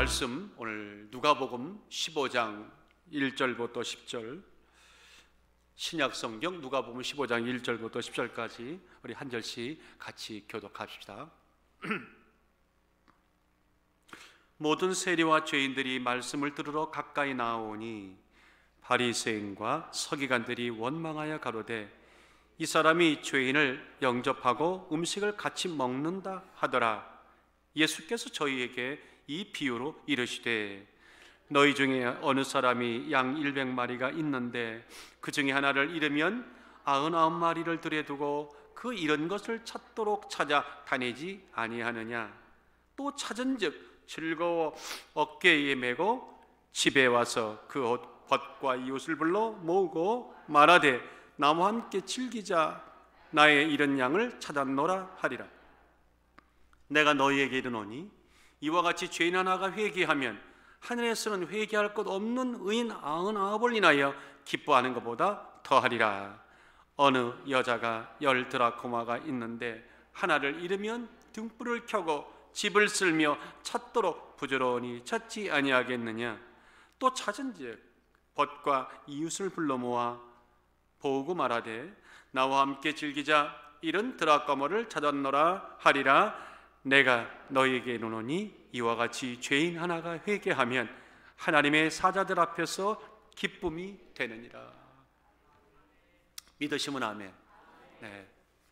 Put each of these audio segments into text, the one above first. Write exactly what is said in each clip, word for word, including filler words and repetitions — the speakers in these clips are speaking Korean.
말씀 오늘 누가복음 십오 장 일 절부터 십 절, 신약성경 누가복음 십오 장 일 절부터 십 절까지 우리 한 절씩 같이 교독합시다. 모든 세리와 죄인들이 말씀을 들으러 가까이 나오니 바리새인과 서기관들이 원망하여 가로되 이 사람이 죄인을 영접하고 음식을 같이 먹는다 하더라. 예수께서 저희에게 이 비유로 이르시되 너희 중에 어느 사람이 양 일백 마리가 있는데 그 중에 하나를 잃으면 아흔아홉 마리를 들여 두고 그 잃은 것을 찾도록 찾아 다니지 아니하느냐. 또 찾은즉 즐거워 어깨에 메고 집에 와서 그 옷 벗과 이웃을 불러 모으고 말하되 나와 함께 즐기자. 나의 잃은 양을 찾았노라 하리라. 내가 너희에게 이르노니 이와 같이 죄인 하나가 회개하면 하늘에서는 회개할 것 없는 의인 아흔아홉을 인하여 기뻐하는 것보다 더하리라. 어느 여자가 열 드라크마가 있는데 하나를 잃으면 등불을 켜고 집을 쓸며 찾도록 부지런히 찾지 아니하겠느냐. 또 찾은즉 벗과 이웃을 불러 모아 보고 말하되 나와 함께 즐기자. 이런 드라크마를 찾았노라 하리라. 내가 너희에게 이르노니 이와 같이 죄인 하나가 회개하면 하나님의 사자들 앞에서 기쁨이 되느니라. 믿으시면 아멘. 네.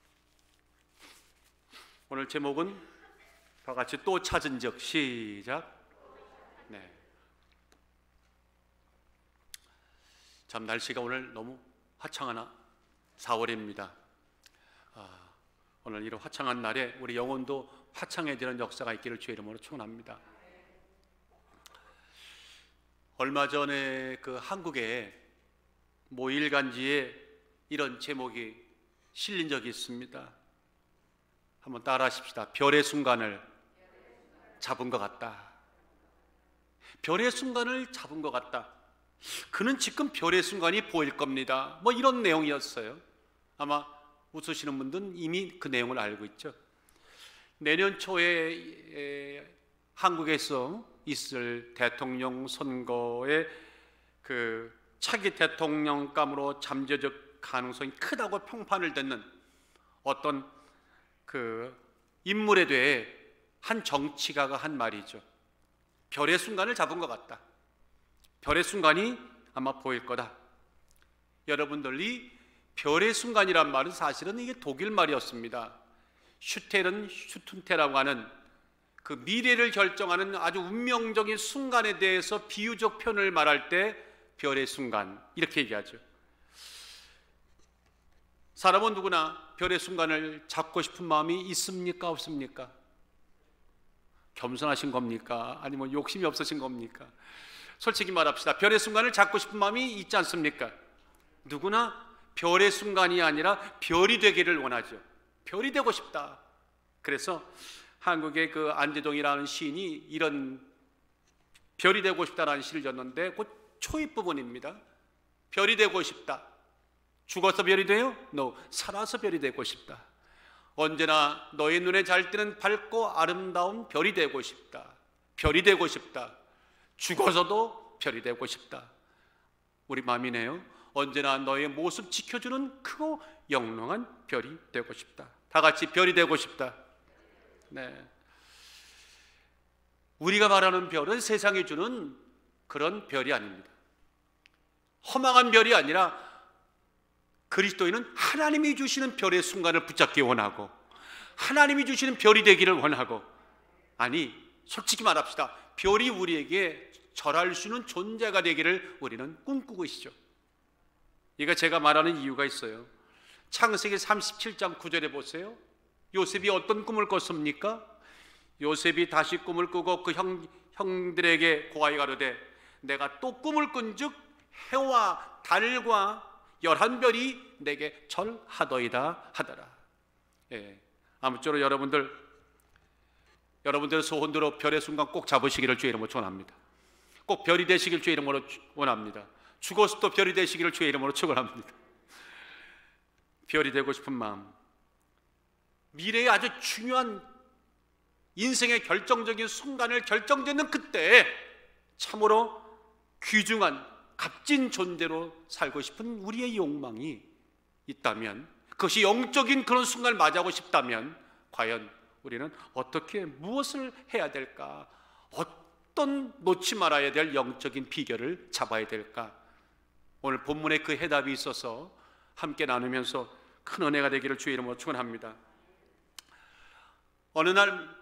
오늘 제목은 다 같이 또 찾은즉 시작. 네. 참 날씨가 오늘 너무 화창한 사월입니다. 아, 오늘 이런 화창한 날에 우리 영혼도 화창해지는 역사가 있기를 주의 이름으로 축원합니다. 얼마 전에 그 한국의 모 일간지에 이런 제목이 실린 적이 있습니다. 한번 따라하십시다. 별의 순간을 잡은 것 같다. 별의 순간을 잡은 것 같다. 그는 지금 별의 순간이 보일 겁니다. 뭐 이런 내용이었어요. 아마 웃으시는 분들은 이미 그 내용을 알고 있죠. 내년 초에 한국에서 있을 대통령 선거에 그 차기 대통령감으로 잠재적 가능성이 크다고 평판을 듣는 어떤 그 인물에 대해 한 정치가가 한 말이죠. 별의 순간을 잡은 것 같다. 별의 순간이 아마 보일 거다. 여러분들이 별의 순간이란 말은 사실은 이게 독일 말이었습니다. 슈테른 슈툰테라고 하는 그 미래를 결정하는 아주 운명적인 순간에 대해서 비유적 표현을 말할 때 별의 순간 이렇게 얘기하죠. 사람은 누구나 별의 순간을 잡고 싶은 마음이 있습니까? 없습니까? 겸손하신 겁니까? 아니면 욕심이 없으신 겁니까? 솔직히 말합시다. 별의 순간을 잡고 싶은 마음이 있지 않습니까? 누구나 별의 순간이 아니라 별이 되기를 원하죠. 별이 되고 싶다. 그래서 한국의 그 안재동이라는 시인이 이런 별이 되고 싶다라는 시를 졌는데 그 초입 부분입니다. 별이 되고 싶다. 죽어서 별이 돼요? No. 살아서 별이 되고 싶다. 언제나 너의 눈에 잘 띄는 밝고 아름다운 별이 되고 싶다. 별이 되고 싶다. 죽어서도 별이 되고 싶다. 우리 마음이네요. 언제나 너의 모습 지켜주는 크고 영롱한 별이 되고 싶다. 다 같이 별이 되고 싶다. 네. 우리가 말하는 별은 세상이 주는 그런 별이 아닙니다. 허망한 별이 아니라 그리스도인은 하나님이 주시는 별의 순간을 붙잡기 원하고 하나님이 주시는 별이 되기를 원하고, 아니 솔직히 말합시다. 별이 우리에게 절할 수 있는 존재가 되기를 우리는 꿈꾸고 있죠. 이거 제가 말하는 이유가 있어요. 창세기 삼십칠 장 구 절에 보세요. 요셉이 어떤 꿈을 꿨습니까? 요셉이 다시 꿈을 꾸고 그 형, 형들에게 고하여 가로되 내가 또 꿈을 꾼즉 해와 달과 열한 별이 내게 절하더이다 하더라. 예. 아무쪼록 여러분들 여러분들의 소원대로 별의 순간 꼭 잡으시기를 주의 이름으로 축원합니다. 꼭 별이 되시길 주의 이름으로 원합니다. 죽어서도 별이 되시기를 주의 이름으로 축원합니다. 별이 되고 싶은 마음, 미래의 아주 중요한 인생의 결정적인 순간을 결정짓는 그때 참으로 귀중한 값진 존재로 살고 싶은 우리의 욕망이 있다면, 그것이 영적인 그런 순간을 맞이하고 싶다면 과연 우리는 어떻게 무엇을 해야 될까? 어떤 놓지 말아야 될 영적인 비결을 잡아야 될까? 오늘 본문에 그 해답이 있어서 함께 나누면서 큰 은혜가 되기를 주의 이름으로 축원합니다. 어느 날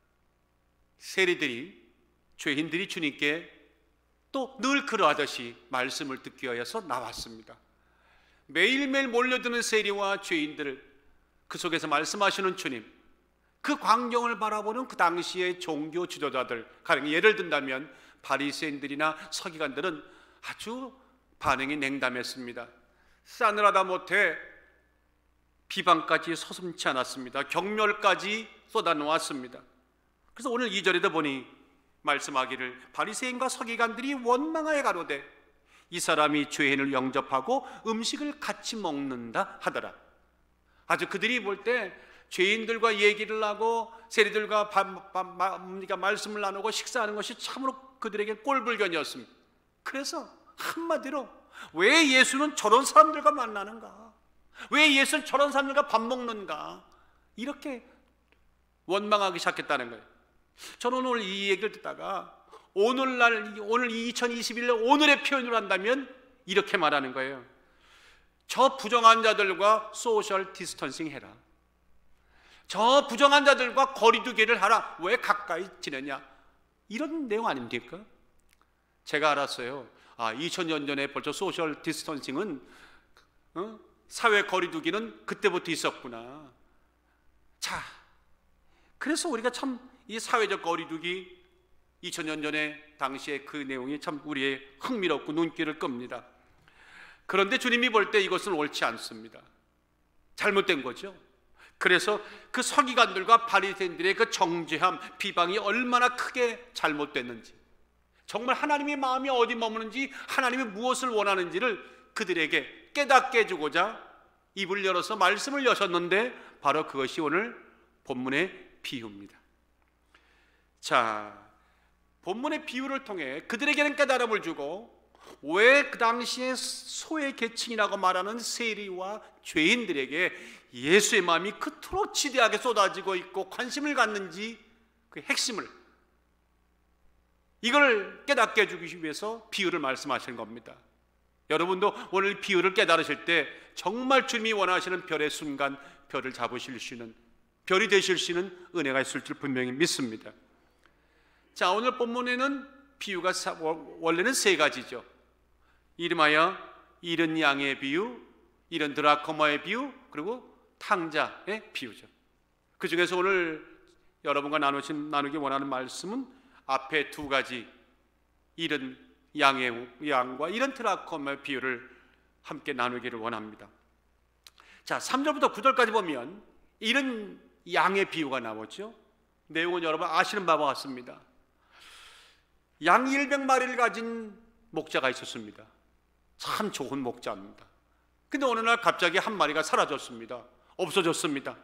세리들이, 죄인들이 주님께 또 늘 그러하듯이 말씀을 듣기 위해서 나왔습니다. 매일매일 몰려드는 세리와 죄인들을 그 속에서 말씀하시는 주님, 그 광경을 바라보는 그 당시의 종교 지도자들, 가령 예를 든다면 바리새인들이나 서기관들은 아주 반응이 냉담했습니다. 싸늘하다 못해 비방까지 서슴지 않았습니다. 경멸까지 쏟아놓았습니다. 그래서 오늘 이 절에도 보니 말씀하기를 바리새인과 서기관들이 원망하여 가로되 이 사람이 죄인을 영접하고 음식을 같이 먹는다 하더라. 아주 그들이 볼 때 죄인들과 얘기를 하고 세리들과 바, 바, 마, 말씀을 나누고 식사하는 것이 참으로 그들에게 꼴불견이었습니다. 그래서 한마디로 왜 예수는 저런 사람들과 만나는가? 왜 예수는 저런 사람들과 밥 먹는가? 이렇게 원망하기 시작했다는 거예요. 저는 오늘 이 얘기를 듣다가 오늘날, 오늘 이천이십일 년 오늘의 표현으로 한다면 이렇게 말하는 거예요. 저 부정한 자들과 소셜 디스턴싱 해라. 저 부정한 자들과 거리두기를 하라. 왜 가까이 지내냐? 이런 내용 아닙니까? 제가 알았어요. 아, 이천 년 전에 벌써 소셜 디스턴싱은, 어? 사회 거리두기는 그때부터 있었구나. 자, 그래서 우리가 참 이 사회적 거리두기 이천 년 전에 당시에 그 내용이 참 우리의 흥미롭고 눈길을 끕니다. 그런데 주님이 볼 때 이것은 옳지 않습니다. 잘못된 거죠. 그래서 그 서기관들과 바리새인들의 그 정죄함, 비방이 얼마나 크게 잘못됐는지, 정말 하나님의 마음이 어디 머무는지, 하나님이 무엇을 원하는지를 그들에게 깨닫게 해주고자 입을 열어서 말씀을 여셨는데 바로 그것이 오늘 본문의 비유입니다. 자, 본문의 비유를 통해 그들에게는 깨달음을 주고 왜 그 당시에 소외 계층이라고 말하는 세리와 죄인들에게 예수의 마음이 그토록 지대하게 쏟아지고 있고 관심을 갖는지 그 핵심을, 이걸 깨닫게 해주기 위해서 비유를 말씀하시는 겁니다. 여러분도 오늘 비유를 깨달으실 때 정말 주님이 원하시는 별의 순간 별을 잡으실 수 있는, 별이 되실 수 있는 은혜가 있을 줄 분명히 믿습니다. 자, 오늘 본문에는 비유가 원래는 세 가지죠. 이름하여 잃은 양의 비유, 잃은 드라코마의 비유, 그리고 탕자의 비유죠. 그 중에서 오늘 여러분과 나누신, 나누기 원하는 말씀은 앞에 두 가지, 잃은 양의 양과 잃은 드라코마의 비유를 함께 나누기를 원합니다. 자, 삼 절부터 구 절까지 보면 잃은 양의 비유가 나오죠. 내용은 여러분 아시는 바와 같습니다. 양 백 마리를 가진 목자가 있었습니다. 참 좋은 목자입니다. 근데 어느 날 갑자기 한 마리가 사라졌습니다. 없어졌습니다.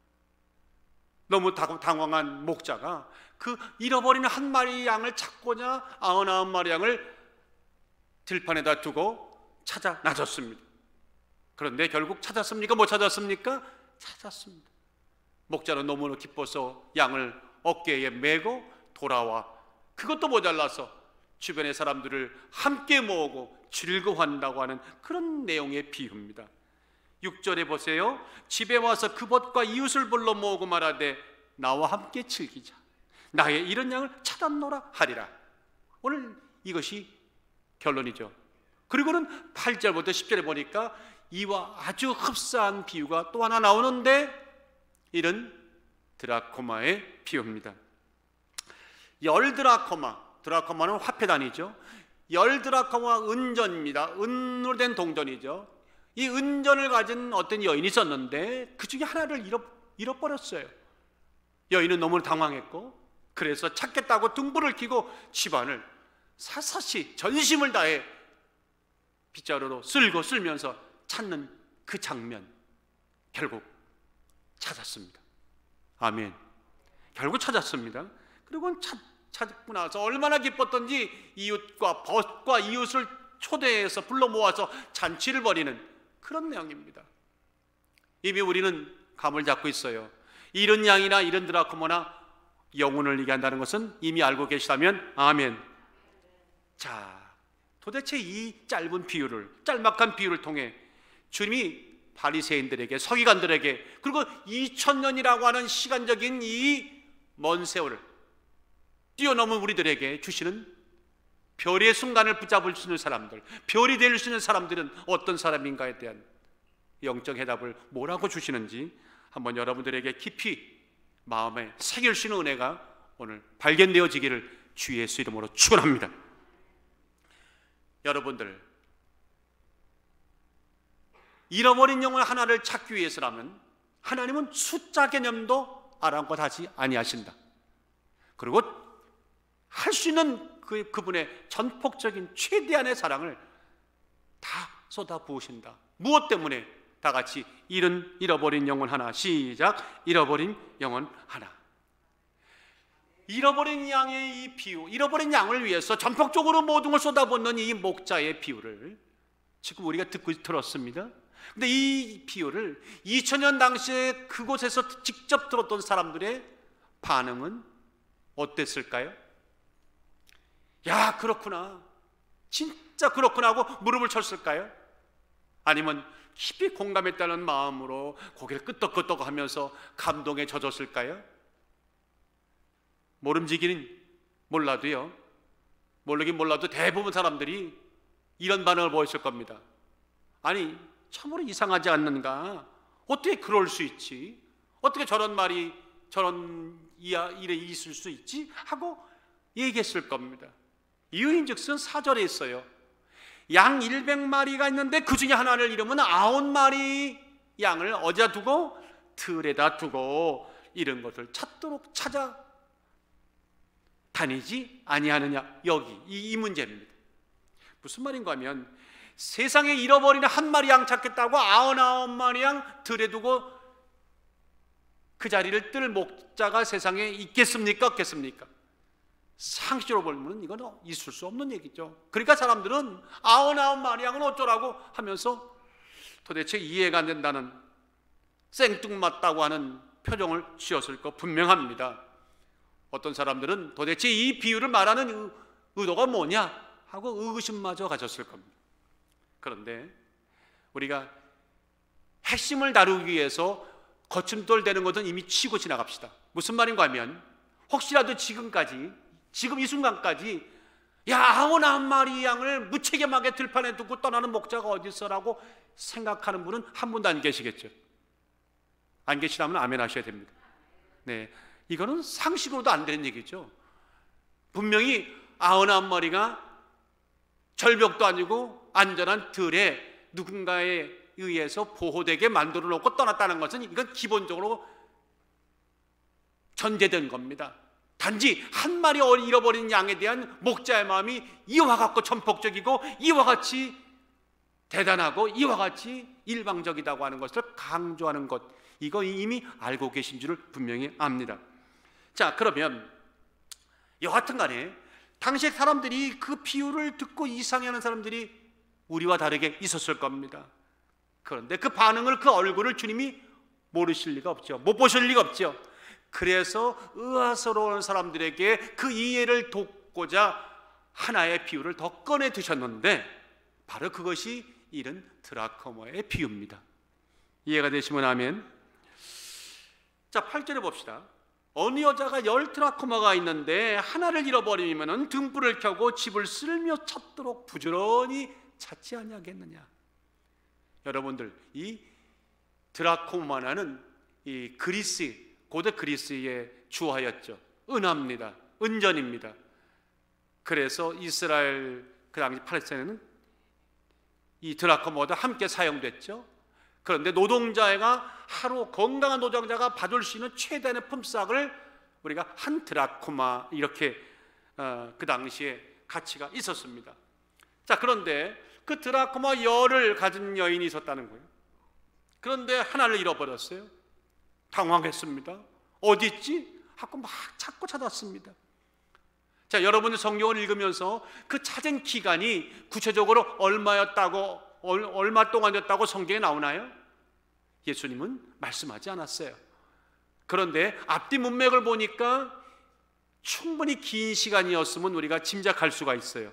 너무 당황한 목자가 그 잃어버린 한 마리 양을 찾고자 아흔아홉 마리 양을 들판에다 두고 찾아 나섰습니다. 그런데 결국 찾았습니까? 못 찾았습니까? 찾았습니다. 목자는 너무나 기뻐서 양을 어깨에 메고 돌아와 그것도 모자라서 주변의 사람들을 함께 모으고 즐거워한다고 하는 그런 내용의 비유입니다. 육 절에 보세요. 집에 와서 그 벗과 이웃을 불러 모으고 말하되 나와 함께 즐기자. 나의 이런 양을 찾았노라 하리라. 오늘 이것이 결론이죠. 그리고는 팔 절부터 십 절에 보니까 이와 아주 흡사한 비유가 또 하나 나오는데 이런 드라코마의 비유입니다. 열 드라코마, 드라코마는 화폐 단위죠. 열 드라코마 은전입니다. 은으로 된 동전이죠. 이 은전을 가진 어떤 여인이 있었는데 그 중에 하나를 잃어, 잃어버렸어요. 여인은 너무 당황했고 그래서 찾겠다고 등불을 켜고 집안을 샅샅이 전심을 다해 빗자루로 쓸고 쓸면서 찾는 그 장면, 결국 찾았습니다. 아멘. 결국 찾았습니다. 그리고 찾, 찾고 나서 얼마나 기뻤던지 이웃과 벗과 이웃을 초대해서 불러 모아서 잔치를 벌이는 그런 내용입니다. 이미 우리는 감을 잡고 있어요. 이런 양이나 이런 드라크마나 영혼을 이게 한다는 것은 이미 알고 계시다면 아멘. 자, 도대체 이 짧은 비유를, 짤막한 비유를 통해 주님이 바리새인들에게, 서기관들에게, 그리고 이천 년이라고 하는 시간적인 이 먼 세월을 뛰어넘은 우리들에게 주시는 별의 순간을 붙잡을 수 있는 사람들, 별이 될 수 있는 사람들은 어떤 사람인가에 대한 영적 해답을 뭐라고 주시는지 한번 여러분들에게 깊이 마음에 새길 수 있는 은혜가 오늘 발견되어지기를 주 예수 이름으로 축원합니다. 여러분들, 잃어버린 영혼 하나를 찾기 위해서라면 하나님은 숫자 개념도 아랑곳하지 아니하신다. 그리고 할 수 있는 그, 그분의 전폭적인 최대한의 사랑을 다 쏟아 부으신다. 무엇 때문에? 다 같이 잃은, 잃어버린 영혼 하나. 시작. 잃어버린 영혼 하나. 잃어버린 양의 이 비유, 잃어버린 양을 위해서 전폭적으로 모든 걸 쏟아붓는 이 목자의 비유를 지금 우리가 듣고 들었습니다. 근데 이 비유를 이천 년 당시에 그곳에서 직접 들었던 사람들의 반응은 어땠을까요? 야, 그렇구나, 진짜 그렇구나 하고 무릎을 쳤을까요? 아니면 깊이 공감했다는 마음으로 고개를 끄덕끄덕 하면서 감동에 젖었을까요? 모름지기는 몰라도요, 모르긴 몰라도 대부분 사람들이 이런 반응을 보였을 겁니다. 아니, 참으로 이상하지 않는가? 어떻게 그럴 수 있지? 어떻게 저런 말이, 저런 일이 있을 수 있지? 하고 얘기했을 겁니다. 이유인즉슨 사 절에 있어요. 양 백 마리가 있는데 그 중에 하나를 잃으면 아홉 마리 양을 어디다 두고? 틀에다 두고 잃은 것을 찾도록 찾아 다니지 아니하느냐. 여기 이, 이 문제입니다. 무슨 말인가 하면 세상에 잃어버린 한 마리 양 찾겠다고 아흔아홉 마리 양 들에 두고 그 자리를 뜰 목자가 세상에 있겠습니까? 없겠습니까? 상식적으로 보면 이건 있을 수 없는 얘기죠. 그러니까 사람들은 아흔아홉 마리 양은 어쩌라고 하면서 도대체 이해가 안 된다는, 생뚱맞다고 하는 표정을 지었을 거 분명합니다. 어떤 사람들은 도대체 이 비유를 말하는 의도가 뭐냐 하고 의구심마저 가졌을 겁니다. 그런데 우리가 핵심을 다루기 위해서 거침돌 되는 것은 이미 치고 지나갑시다. 무슨 말인가 하면 혹시라도 지금까지, 지금 이 순간까지 야, 아흔아홉 마리 양을 무책임하게 들판에 두고 떠나는 목자가 어디 있어라고 생각하는 분은 한 분도 안 계시겠죠. 안 계시다면 아멘 하셔야 됩니다. 네, 이거는 상식으로도 안 되는 얘기죠. 분명히 아흔아홉 마리가 절벽도 아니고 안전한 들에 누군가에 의해서 보호되게 만들어 놓고 떠났다는 것은 이건 기본적으로 전제된 겁니다. 단지 한 마리 잃어버린 양에 대한 목자의 마음이 이와 같고 전폭적이고 이와 같이 대단하고 이와 같이 일방적이다고 하는 것을 강조하는 것, 이거 이미 알고 계신 줄을 분명히 압니다. 자, 그러면 여하튼 간에 당시 사람들이 그 비유를 듣고 이상해하는 사람들이 우리와 다르게 있었을 겁니다. 그런데 그 반응을, 그 얼굴을 주님이 모르실 리가 없죠. 못 보실 리가 없죠. 그래서 의아스러운 사람들에게 그 이해를 돕고자 하나의 비유를 더 꺼내 드셨는데 바로 그것이 이른 드라크마의 비유입니다. 이해가 되시면 아멘. 자, 팔 절에 봅시다. 어느 여자가 열 드라크마가 있는데 하나를 잃어버리면 등불을 켜고 집을 쓸며 찾도록 부지런히 찾지 아니하겠느냐. 여러분들, 이 드라크마는 이 그리스, 고대 그리스의 주화였죠. 은화입니다. 은전입니다. 그래서 이스라엘 그 당시 팔레스타인은 이 드라크마도 함께 사용됐죠. 그런데 노동자가 하루, 건강한 노동자가 받을 수 있는 최대한의 품삯을 우리가 한 드라크마, 이렇게 어, 그 당시에 가치가 있었습니다. 자, 그런데 그 드라크마 열을 가진 여인이 있었다는 거예요. 그런데 하나를 잃어버렸어요. 당황했습니다. 어디 있지? 하고 막 찾고 찾았습니다. 자, 여러분들 성경을 읽으면서 그 찾은 기간이 구체적으로 얼마였다고, 얼마 동안이었다고 성경에 나오나요? 예수님은 말씀하지 않았어요. 그런데 앞뒤 문맥을 보니까 충분히 긴 시간이었으면 우리가 짐작할 수가 있어요.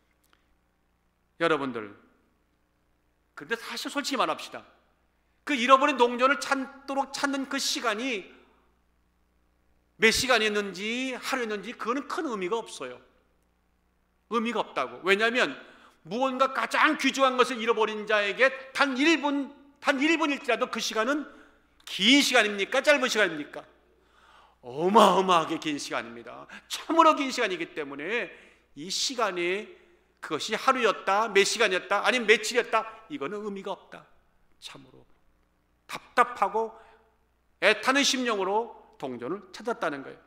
여러분들, 그런데 사실 솔직히 말합시다. 그 잃어버린 동전을 찾도록 찾는 그 시간이 몇 시간이었는지 하루였는지 그거는 큰 의미가 없어요. 의미가 없다고. 왜냐하면 무언가 가장 귀중한 것을 잃어버린 자에게 단 일 분, 단 일 분일지라도 그 시간은 긴 시간입니까? 짧은 시간입니까? 어마어마하게 긴 시간입니다. 참으로 긴 시간이기 때문에 이 시간에 그것이 하루였다, 몇 시간이었다, 아니면 며칠이었다, 이거는 의미가 없다. 참으로 답답하고 애타는 심령으로 동전을 찾았다는 거예요.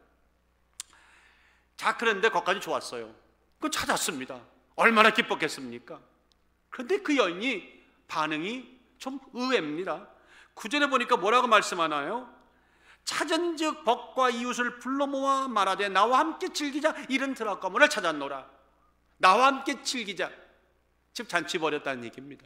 자, 그런데 거기까지 좋았어요. 그 찾았습니다. 얼마나 기뻤겠습니까? 그런데 그 여인이 반응이 좀 의외입니다. 구절에 보니까 뭐라고 말씀하나요? 찾은즉 벗과 이웃을 불러 모아 말하되 나와 함께 즐기자. 이른 드라카몬을 찾았노라. 나와 함께 즐기자. 즉 잔치 벌였다는 얘기입니다.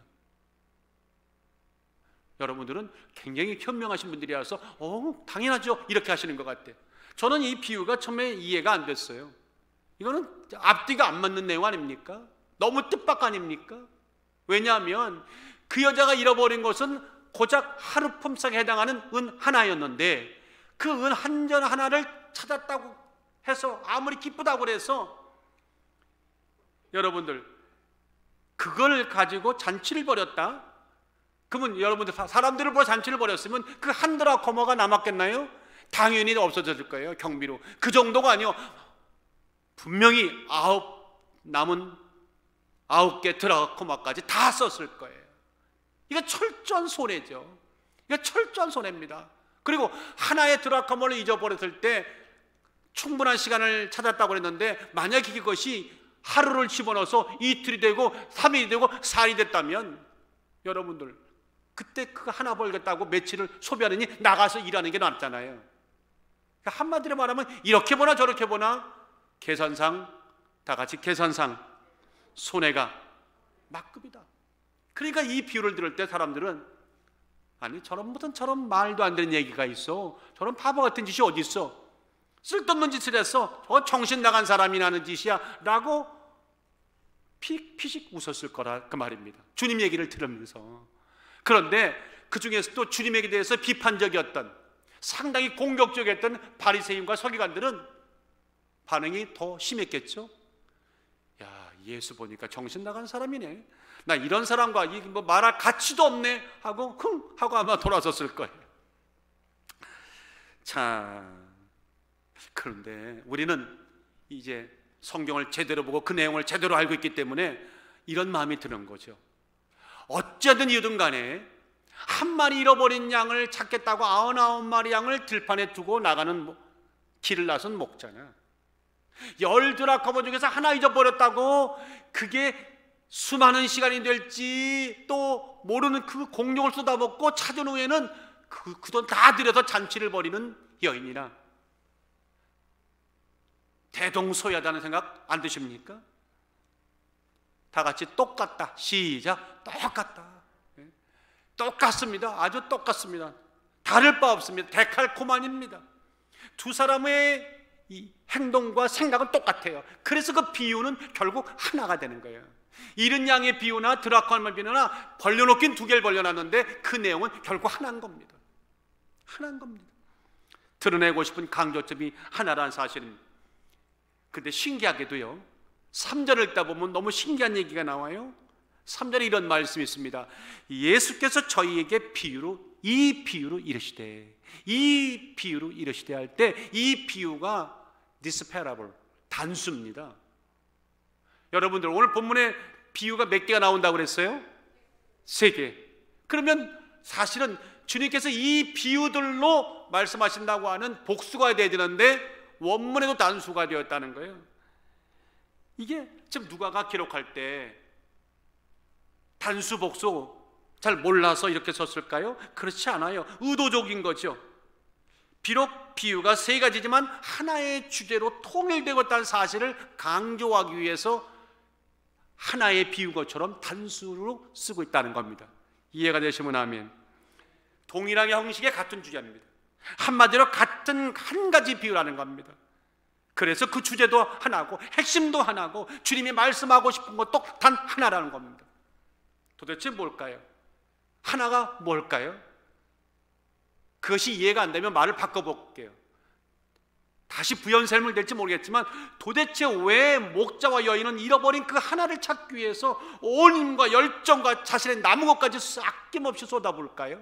여러분들은 굉장히 현명하신 분들이라서 어 당연하죠 이렇게 하시는 것 같아요. 저는 이 비유가 처음에 이해가 안 됐어요. 이거는 앞뒤가 안 맞는 내용 아닙니까? 너무 뜻밖 아닙니까? 왜냐하면 그 여자가 잃어버린 것은 고작 하루 품삯에 해당하는 은 하나였는데 그 은 한 전 하나를 찾았다고 해서 아무리 기쁘다고 해서 여러분들 그걸 가지고 잔치를 벌였다? 그러면 여러분들 사람들을 보러 잔치를 벌였으면 그 한 드라코마가 남았겠나요? 당연히 없어졌을 거예요. 경비로. 그 정도가 아니요. 분명히 아홉 남은 아홉 개 드라코마까지 다 썼을 거예요. 이거 철저한 손해죠. 이거 철저한 손해입니다. 그리고 하나의 드라코마를 잊어버렸을 때 충분한 시간을 찾았다고 했는데 만약에 그것이 하루를 집어넣어서 이틀이 되고 삼 일이 되고 사 일이 됐다면 여러분들 그때 그거 하나 벌겠다고 며칠을 소비하느니 나가서 일하는 게 낫잖아요. 그러니까 한마디로 말하면 이렇게 보나 저렇게 보나 계산상 다 같이 계산상 손해가 막급이다. 그러니까 이 비유를 들을 때 사람들은 아니 저런 무슨 저런 말도 안 되는 얘기가 있어. 저런 바보 같은 짓이 어디 있어. 쓸데없는 짓을 했어. 저건 정신 나간 사람이 하는 짓이야 라고 피식 웃었을 거라 그 말입니다. 주님 얘기를 들으면서. 그런데 그 중에서도 주님에게 대해서 비판적이었던 상당히 공격적이었던 바리새인과 서기관들은 반응이 더 심했겠죠. 야, 예수 보니까 정신 나간 사람이네. 나 이런 사람과 뭐 말할 가치도 없네 하고 흥 하고 아마 돌아섰을 거예요. 자, 그런데 우리는 이제 성경을 제대로 보고 그 내용을 제대로 알고 있기 때문에 이런 마음이 드는 거죠. 어쩌든 이유든 간에 한 마리 잃어버린 양을 찾겠다고 아흔아홉 마리 양을 들판에 두고 나가는 길을 나선 목자냐, 열 드라코마 중에서 하나 잊어버렸다고 그게 수많은 시간이 될지 또 모르는 그 공룡을 쏟아먹고 찾은 후에는 그 그 돈 다 들여서 잔치를 벌이는 여인이나 대동소이하다는 생각 안 드십니까? 다 같이 똑같다. 시작. 똑같다. 똑같습니다. 아주 똑같습니다. 다를 바 없습니다. 데칼코만입니다. 두 사람의 이 행동과 생각은 똑같아요. 그래서 그 비유는 결국 하나가 되는 거예요. 잃은 양의 비유나 드라코마의 비유나 벌려놓긴 두 개를 벌려놨는데 그 내용은 결국 하나인 겁니다. 하나인 겁니다. 드러내고 싶은 강조점이 하나라는 사실입니다. 근데 신기하게도요, 삼 절을 읽다 보면 너무 신기한 얘기가 나와요. 삼 절에 이런 말씀이 있습니다. 예수께서 저희에게 비유로 이 비유로 이르시되, 이 비유로 이르시되 할 때 이 비유가 this parable, 단수입니다. 여러분들 오늘 본문에 비유가 몇 개가 나온다고 그랬어요? 세 개. 그러면 사실은 주님께서 이 비유들로 말씀하신다고 하는 복수가 돼야 되는데 원문에도 단수가 되었다는 거예요. 이게 지금 누가가 기록할 때 단수 복수 잘 몰라서 이렇게 썼을까요? 그렇지 않아요. 의도적인 거죠. 비록 비유가 세 가지지만 하나의 주제로 통일되고 있다는 사실을 강조하기 위해서 하나의 비유 것처럼 단수로 쓰고 있다는 겁니다. 이해가 되시면 아멘. 동일한 형식의 같은 주제입니다. 한마디로 같은 한 가지 비유라는 겁니다. 그래서 그 주제도 하나고 핵심도 하나고 주님이 말씀하고 싶은 것도 단 하나라는 겁니다. 도대체 뭘까요? 하나가 뭘까요? 그것이 이해가 안 되면 말을 바꿔볼게요. 다시 부연설명을 될지 모르겠지만 도대체 왜 목자와 여인은 잃어버린 그 하나를 찾기 위해서 온 힘과 열정과 자신의 남은 것까지 아낌없이 쏟아부을까요?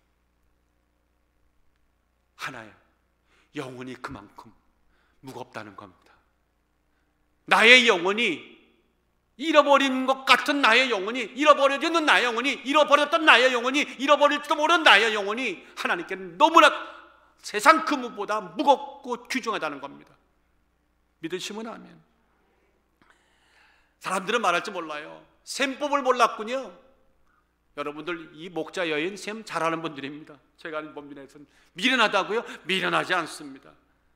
하나야, 영혼이 그만큼 무겁다는 겁니다. 나의 영혼이 잃어버린 것 같은 나의 영혼이, 잃어버려지는 나의 영혼이, 잃어버렸던 나의 영혼이, 잃어버릴지도 모르는 나의 영혼이 하나님께는 너무나 세상 그 무엇보다 무겁고 귀중하다는 겁니다. 믿으시면 아멘. 사람들은 말할지 몰라요. 셈법을 몰랐군요. 여러분들 이 목자 여인 셈 잘하는 분들입니다. 제가 아는 범민에서는 미련하다고요? 미련하지 않습니다.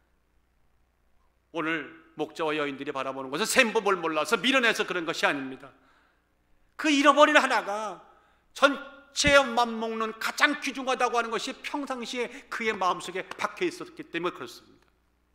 오늘 목자와 여인들이 바라보는 것은 셈법을 몰라서 미련해서 그런 것이 아닙니다. 그 잃어버린 하나가 전체에 맘먹는 가장 귀중하다고 하는 것이 평상시에 그의 마음속에 박혀 있었기 때문에 그렇습니다.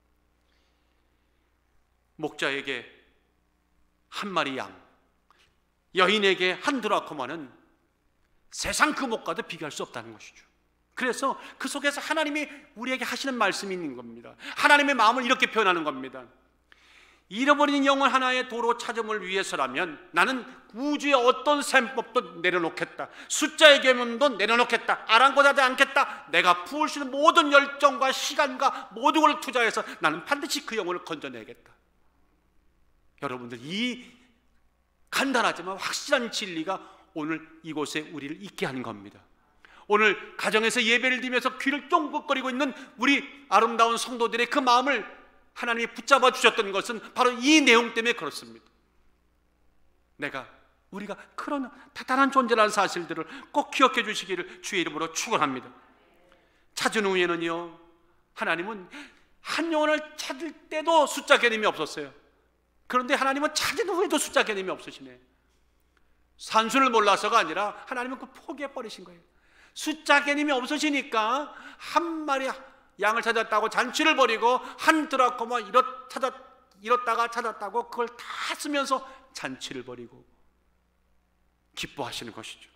목자에게 한 마리 양, 여인에게 한 드라크마는 세상 그 무엇과도 비교할 수 없다는 것이죠. 그래서 그 속에서 하나님이 우리에게 하시는 말씀이 있는 겁니다. 하나님의 마음을 이렇게 표현하는 겁니다. 잃어버린 영혼 하나의 도로 찾음을 위해서라면 나는 우주의 어떤 셈법도 내려놓겠다. 숫자의 계명도 내려놓겠다. 아랑곳하지 않겠다. 내가 부을 수 있는 모든 열정과 시간과 모든 걸 투자해서 나는 반드시 그 영혼을 건져내겠다. 여러분들, 이 간단하지만 확실한 진리가 오늘 이곳에 우리를 있게 하는 겁니다. 오늘 가정에서 예배를 드리면서 귀를 쫑긋거리고 있는 우리 아름다운 성도들의 그 마음을 하나님이 붙잡아 주셨던 것은 바로 이 내용 때문에 그렇습니다. 내가, 우리가 그런 대단한 존재라는 사실들을 꼭 기억해 주시기를 주의 이름으로 축원합니다. 찾은 후에는요, 하나님은 한 영혼을 찾을 때도 숫자 개념이 없었어요. 그런데 하나님은 찾은 후에도 숫자 개념이 없으시네. 산수를 몰라서가 아니라 하나님은 그 포기해버리신 거예요. 숫자 개념이 없으시니까 한 마리 양을 찾았다고 잔치를 벌이고 한 드라크마 잃었, 찾았, 잃었다가 찾았다고 그걸 다 쓰면서 잔치를 벌이고 기뻐하시는 것이죠.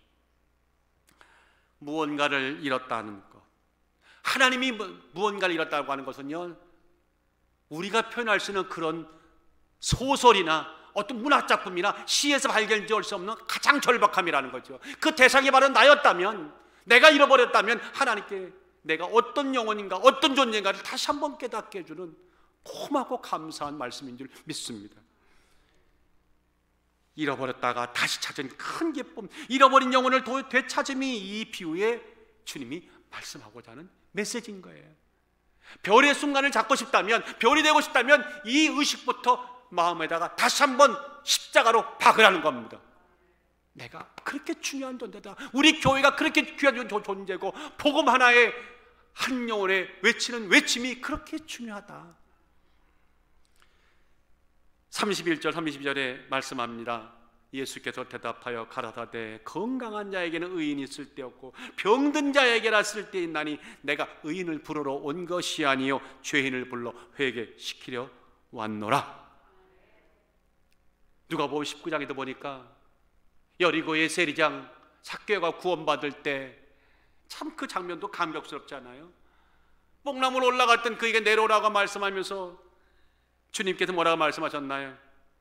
무언가를 잃었다는 것, 하나님이 무언가를 잃었다고 하는 것은요, 우리가 표현할 수 있는 그런 소설이나 어떤 문학작품이나 시에서 발견될 수 없는 가장 절박함이라는 거죠. 그 대상이 바로 나였다면, 내가 잃어버렸다면 하나님께 내가 어떤 영혼인가, 어떤 존재인가를 다시 한번 깨닫게 해주는 고맙고 감사한 말씀인 줄 믿습니다. 잃어버렸다가 다시 찾은 큰 기쁨, 잃어버린 영혼을 되찾음이 이 비유에 주님이 말씀하고자 하는 메시지인 거예요. 별의 순간을 잡고 싶다면, 별이 되고 싶다면 이 의식부터 마음에다가 다시 한번 십자가로 박으라는 겁니다. 내가 그렇게 중요한 존재다. 우리 교회가 그렇게 귀한 존재고 복음 하나에 한 영혼에 외치는 외침이 그렇게 중요하다. 삼십일 절 삼십이 절에 말씀합니다. 예수께서 대답하여 가라사대 건강한 자에게는 의인이 쓸데없고 병든 자에게나 쓸데있나니 내가 의인을 부르러 온 것이 아니요 죄인을 불러 회개시키려 왔노라. 누가복음 십구 장에도 보니까 여리고의 세리장 삭개오가 구원받을 때 참 그 장면도 감격스럽잖아요. 뽕나무로 올라갔던 그에게 내려오라고 말씀하면서 주님께서 뭐라고 말씀하셨나요?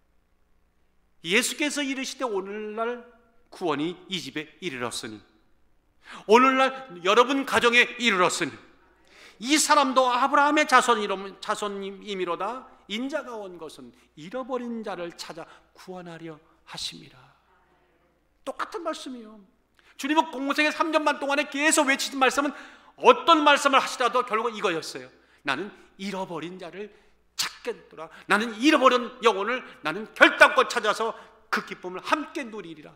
예수께서 이르시되 오늘날 구원이 이 집에 이르렀으니, 오늘날 여러분 가정에 이르렀으니 이 사람도 아브라함의 자손임이로다. 인자가 온 것은 잃어버린 자를 찾아 구원하려 하심이라. 똑같은 말씀이요. 주님은 공생의 삼 년 반 동안에 계속 외치신 말씀은 어떤 말씀을 하시라도 결국 이거였어요. 나는 잃어버린 자를 찾겠노라. 나는 잃어버린 영혼을 나는 결단코 찾아서 그 기쁨을 함께 누리리라.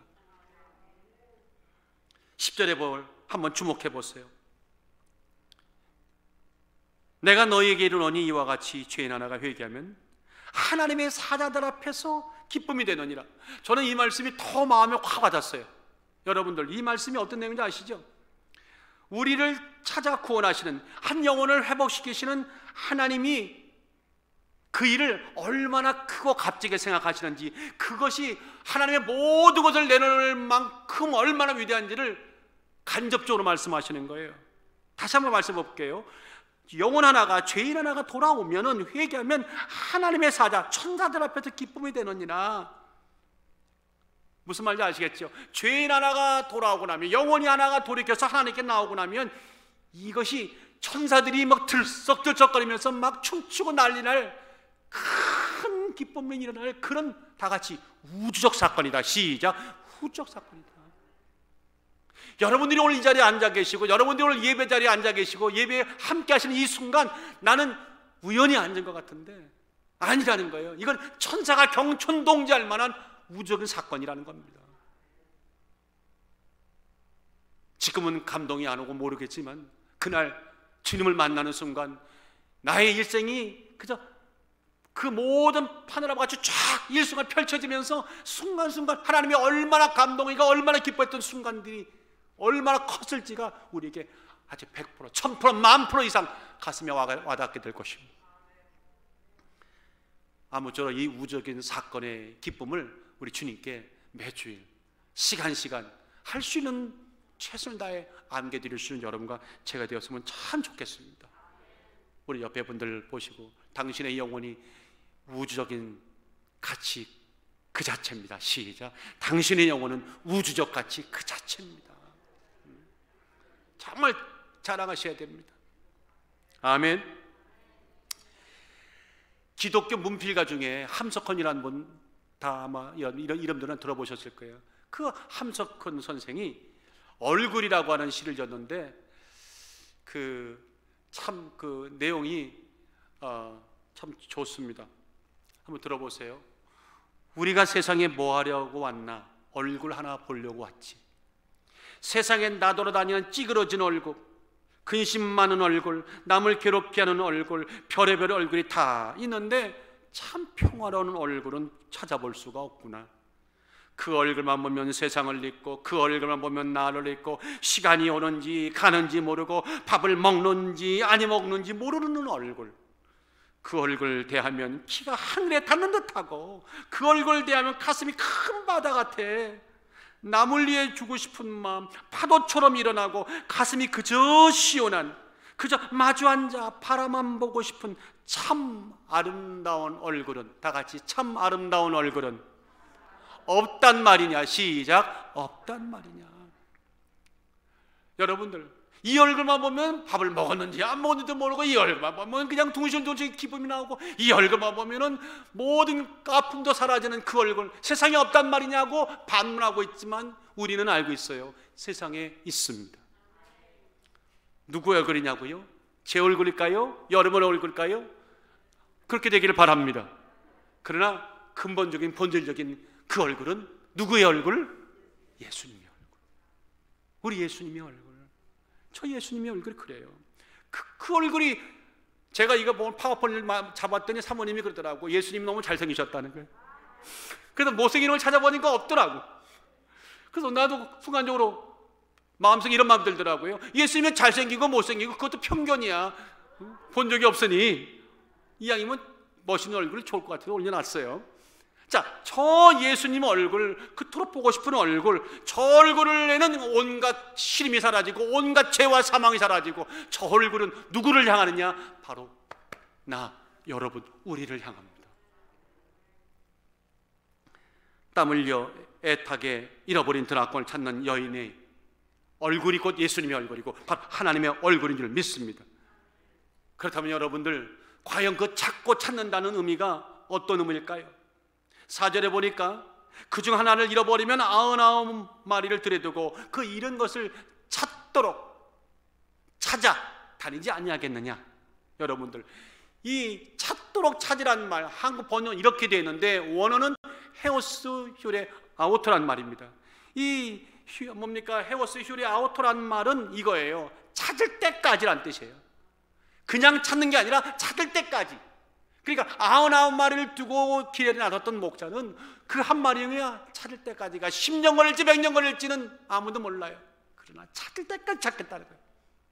십 절에 볼 한번 주목해 보세요. 내가 너희에게 이르노니 이와 같이 죄인 하나가 회개하면 하나님의 사자들 앞에서 기쁨이 되느니라. 저는 이 말씀이 더 마음에 확 와닿았어요. 여러분들, 이 말씀이 어떤 내용인지 아시죠? 우리를 찾아 구원하시는, 한 영혼을 회복시키시는 하나님이 그 일을 얼마나 크고 값지게 생각하시는지, 그것이 하나님의 모든 것을 내놓을 만큼 얼마나 위대한지를 간접적으로 말씀하시는 거예요. 다시 한번 말씀해 볼게요. 영혼 하나가, 죄인 하나가 돌아오면은, 회개하면 하나님의 사자, 천사들 앞에서 기쁨이 되느니라. 무슨 말인지 아시겠죠? 죄인 하나가 돌아오고 나면, 영혼이 하나가 돌이켜서 하나님께 나오고 나면, 이것이 천사들이 막 들썩들썩거리면서 막 춤추고 난리날 큰 기쁨이 일어날 그런 다같이 우주적 사건이다. 시작. 우주적 사건이다. 여러분들이 오늘 이 자리에 앉아 계시고, 여러분들이 오늘 예배 자리에 앉아 계시고, 예배에 함께 하시는 이 순간, 나는 우연히 앉은 것 같은데 아니라는 거예요. 이건 천사가 경천동지할 만한 우주적인 사건이라는 겁니다. 지금은 감동이 안 오고 모르겠지만, 그날 주님을 만나는 순간 나의 일생이 그저 그 모든 파노라마 같이 쫙 일수가 펼쳐지면서 순간순간 하나님이 얼마나 감동이가 얼마나 기뻐했던 순간들이 얼마나 컸을지가 우리에게 아주 백 퍼센트, 천 퍼센트, 만 퍼센트 이상 가슴에 와닿게 될 것입니다. 아무쪼록 이 우주적인 사건의 기쁨을 우리 주님께 매주일 시간 시간 할 수 있는 최선을 다해 안겨드릴 수 있는 여러분과 제가 되었으면 참 좋겠습니다. 우리 옆에 분들 보시고, 당신의 영혼이 우주적인 가치 그 자체입니다. 시작. 당신의 영혼은 우주적 가치 그 자체입니다. 정말 자랑하셔야 됩니다. 아멘. 기독교 문필가 중에 함석헌이라는 분, 다 아마 이런, 이런 이름들은 들어보셨을 거예요. 그 함석헌 선생이 얼굴이라고 하는 시를 졌는데, 그 참 그 내용이 어, 참 좋습니다. 한번 들어보세요. 우리가 세상에 뭐 하려고 왔나? 얼굴 하나 보려고 왔지. 세상에 나돌아다니는 찌그러진 얼굴, 근심 많은 얼굴, 남을 괴롭게 하는 얼굴, 별의별 얼굴이 다 있는데 참 평화로운 얼굴은 찾아볼 수가 없구나. 그 얼굴만 보면 세상을 잊고, 그 얼굴만 보면 나를 잊고, 시간이 오는지 가는지 모르고, 밥을 먹는지 아니 먹는지 모르는 얼굴, 그 얼굴 대하면 키가 하늘에 닿는 듯하고, 그 얼굴 대하면 가슴이 큰 바다 같아. 남을 위해 주고 싶은 마음 파도처럼 일어나고, 가슴이 그저 시원한, 그저 마주 앉아 바라만 보고 싶은 참 아름다운 얼굴은, 다 같이 참 아름다운 얼굴은 없단 말이냐. 시작. 없단 말이냐. 여러분들, 이 얼굴만 보면 밥을 먹었는지 안 먹었는지도 모르고, 이 얼굴만 보면 그냥 둥실둥실 기쁨이 나오고, 이 얼굴만 보면은 모든 아픔도 사라지는 그 얼굴, 세상에 없단 말이냐고 반문하고 있지만, 우리는 알고 있어요. 세상에 있습니다. 누구의 얼굴이냐고요? 제 얼굴일까요? 여러분의 얼굴일까요? 그렇게 되기를 바랍니다. 그러나 근본적인 본질적인 그 얼굴은 누구의 얼굴? 예수님의 얼굴. 우리 예수님의 얼굴. 저 예수님의 얼굴이 그래요. 그, 그 얼굴이, 제가 이거 보면 파워폰을 잡았더니 사모님이 그러더라고. 예수님 너무 잘생기셨다는 거예요. 그래서 못생긴 걸 찾아보니까 없더라고. 그래서 나도 순간적으로 마음속에 이런 마음 들더라고요. 예수님은 잘생기고 못생기고 그것도 편견이야. 본 적이 없으니 이왕이면 멋있는 얼굴이 좋을 것 같아서 올려놨어요. 자, 저 예수님 얼굴, 그토록 보고 싶은 얼굴, 저 얼굴에는 온갖 시름이 사라지고 온갖 죄와 사망이 사라지고, 저 얼굴은 누구를 향하느냐? 바로 나, 여러분, 우리를 향합니다. 땀 흘려 애타게 잃어버린 드라곤을 찾는 여인의 얼굴이 곧 예수님의 얼굴이고 바로 하나님의 얼굴인 줄 믿습니다. 그렇다면 여러분들, 과연 그 찾고 찾는다는 의미가 어떤 의미일까요? 사 절에 보니까 그중 하나를 잃어버리면 아흔아홉 마리를 들여두고 그 잃은 것을 찾도록 찾아 다니지 아니하겠느냐. 여러분들, 이 찾도록 찾으란 말, 한국 번역은 이렇게 되어 있는데 원어는 헤오스 슈레 아우토란 말입니다. 이 뭡니까? 헤오스 슈레 아우토란 말은 이거예요. 찾을 때까지란 뜻이에요. 그냥 찾는 게 아니라 찾을 때까지. 그러니까 아흔아홉 마리를 두고 길에 나섰던 목자는 그 한 마리가 찾을 때까지가 십 년 걸릴지 백 년 걸릴지는 아무도 몰라요. 그러나 찾을 때까지 찾겠다는 거예요.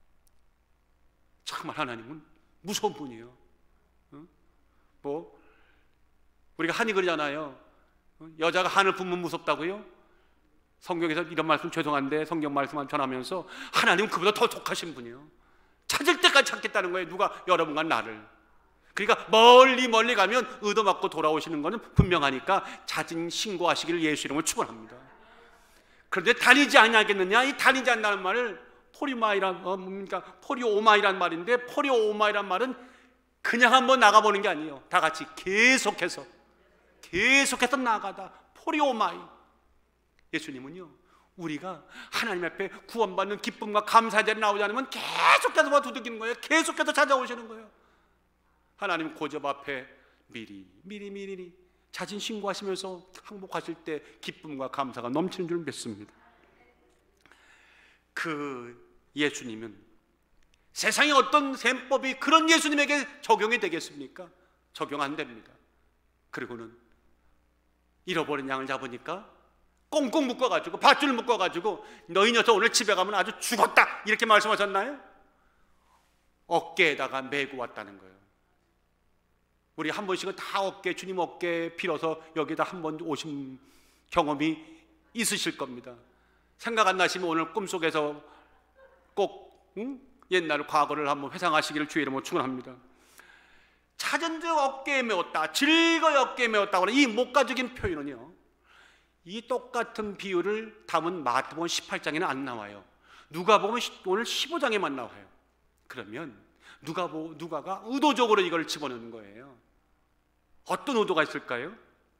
정말 하나님은 무서운 분이에요. 어? 뭐 우리가 한이 그러잖아요. 어? 여자가 한을 품으면 무섭다고요? 성경에서 이런 말씀 죄송한데 성경 말씀만 전하면서 하나님은 그보다 더 독하신 분이에요. 찾을 때까지 찾겠다는 거예요. 누가? 여러분과 나를. 그러니까 멀리 멀리 가면 얻어맞고 돌아오시는 것은 분명하니까 자진 신고하시기를 예수 이름으로 축원합니다. 그런데 다니지 아니하겠느냐? 이 다니지 않는다는 말을 포리마이란 어, 뭡니까? 포리오마이란 말인데, 포리오마이란 말은 그냥 한번 나가보는 게 아니에요. 다 같이 계속해서 계속해서 나가다. 포리오마이. 예수님은요, 우리가 하나님 앞에 구원받는 기쁨과 감사의 자리에 나오지 않으면 계속해서 두들기는 거예요. 계속해서 찾아오시는 거예요. 하나님 고접 앞에 미리 미리 미리 자진 신고하시면서 항복하실 때 기쁨과 감사가 넘치는 줄 믿습니다. 그 예수님은 세상에 어떤 셈법이 그런 예수님에게 적용이 되겠습니까? 적용 안 됩니다. 그리고는 잃어버린 양을 잡으니까 꽁꽁 묶어가지고 밧줄 묶어가지고 너희 녀석 오늘 집에 가면 아주 죽었다 이렇게 말씀하셨나요? 어깨에다가 메고 왔다는 거예요. 우리 한 번씩은 다 어깨, 주님 어깨에 빌어서 여기다 한 번 오신 경험이 있으실 겁니다. 생각 안 나시면 오늘 꿈속에서 꼭 응? 옛날 과거를 한번 회상하시기를 주의 이름으로 축원합니다. 찾은 즉 어깨에 메웠다, 즐거이 어깨에 메웠다고 하는 이 목가적인 표현은요, 이 똑같은 비유를 담은 마태복음 십팔 장에는 안 나와요. 누가복음 오늘 십오 장에만 나와요. 그러면 누가 누가가 의도적으로 이걸 집어넣는 거예요. 어떤 의도가 있을까요?